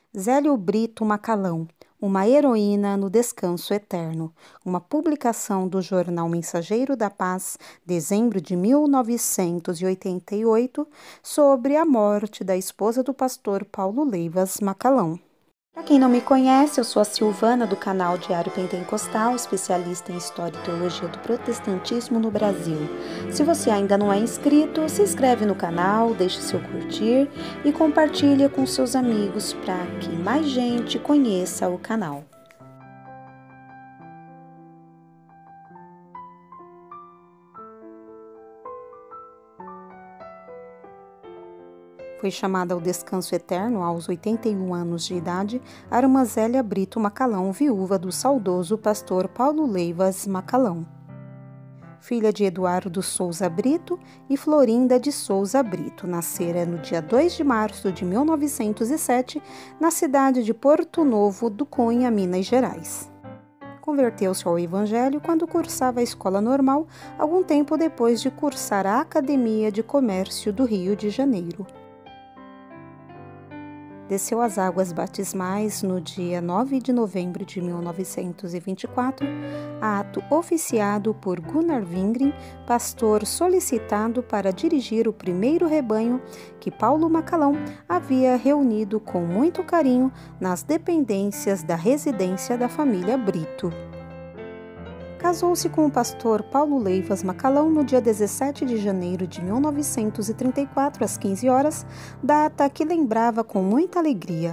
Zélio Brito Macalão, uma heroína no descanso eterno. Uma publicação do jornal Mensageiro da Paz, dezembro de 1988, sobre a morte da esposa do pastor Paulo Leivas Macalão. Para quem não me conhece, eu sou a Silvana do canal Diário Pentecostal, especialista em História e Teologia do Protestantismo no Brasil. Se você ainda não é inscrito, se inscreve no canal, deixe seu curtir e compartilha com seus amigos para que mais gente conheça o canal. Foi chamada ao descanso eterno aos 81 anos de idade a irmã Zélia Brito Macalão, viúva do saudoso pastor Paulo Leivas Macalão. Filha de Eduardo Souza Brito e Florinda de Souza Brito, nascera no dia 2 de março de 1907, na cidade de Porto Novo do Cunha, Minas Gerais. Converteu-se ao Evangelho quando cursava a escola normal, algum tempo depois de cursar a Academia de Comércio do Rio de Janeiro. Desceu às águas batismais no dia 9 de novembro de 1924, ato oficiado por Gunnar Wingren, pastor solicitado para dirigir o primeiro rebanho que Paulo Macalão havia reunido com muito carinho nas dependências da residência da família Brito. Casou-se com o pastor Paulo Leivas Macalão no dia 17 de janeiro de 1934, às 15 horas, data que lembrava com muita alegria.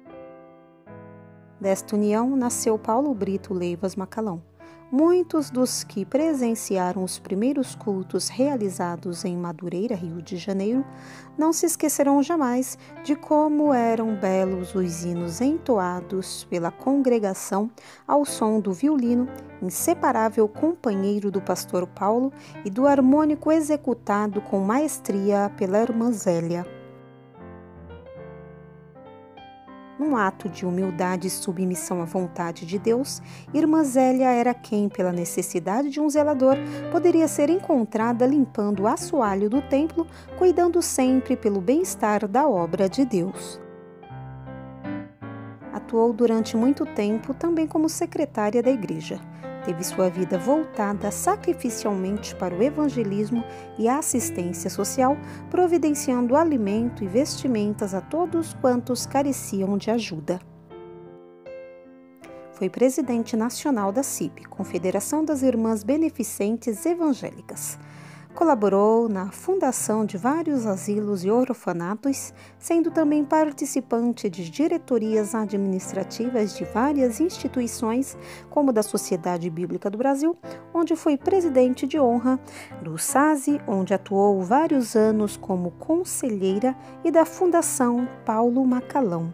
Desta união nasceu Paulo Brito Leivas Macalão. Muitos dos que presenciaram os primeiros cultos realizados em Madureira, Rio de Janeiro, não se esquecerão jamais de como eram belos os hinos entoados pela congregação ao som do violino, inseparável companheiro do pastor Paulo, e do harmônico executado com maestria pela irmã Zélia. Num ato de humildade e submissão à vontade de Deus, irmã Zélia era quem, pela necessidade de um zelador, poderia ser encontrada limpando o assoalho do templo, cuidando sempre pelo bem-estar da obra de Deus. Atuou durante muito tempo também como secretária da igreja. Teve sua vida voltada sacrificialmente para o evangelismo e a assistência social, providenciando alimento e vestimentas a todos quantos careciam de ajuda. Foi presidente nacional da CIB, Confederação das Irmãs Beneficentes Evangélicas. Colaborou na fundação de vários asilos e orfanatos, sendo também participante de diretorias administrativas de várias instituições, como da Sociedade Bíblica do Brasil, onde foi presidente de honra, do SASE, onde atuou vários anos como conselheira, e da Fundação Paulo Macalão.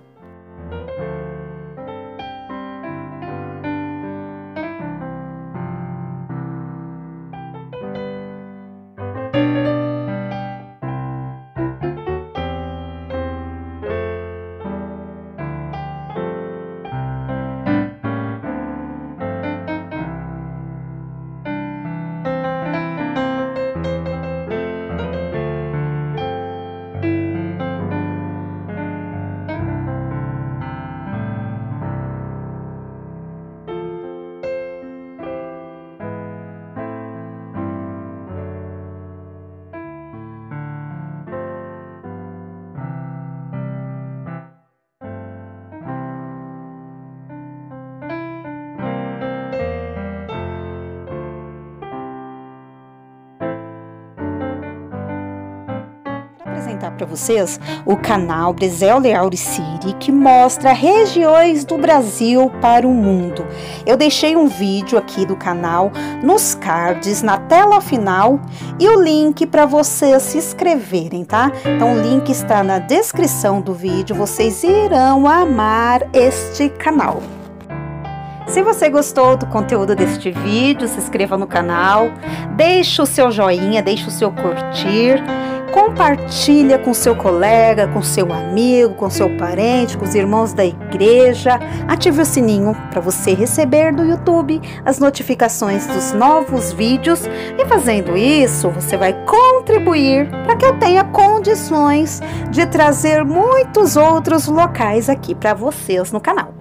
Apresentar para vocês o canal Brezel Auriciri, que mostra regiões do Brasil para o mundo. Eu deixei um vídeo aqui do canal nos cards, na tela final, e o link para vocês se inscreverem, tá? Então o link está na descrição do vídeo, vocês irão amar este canal. Se você gostou do conteúdo deste vídeo, se inscreva no canal, deixe o seu joinha, deixe o seu curtir, Compartilha com seu colega, com seu amigo, com seu parente, com os irmãos da igreja. Ative o sininho para você receber do YouTube as notificações dos novos vídeos. E fazendo isso, você vai contribuir para que eu tenha condições de trazer muitos outros locais aqui para vocês no canal.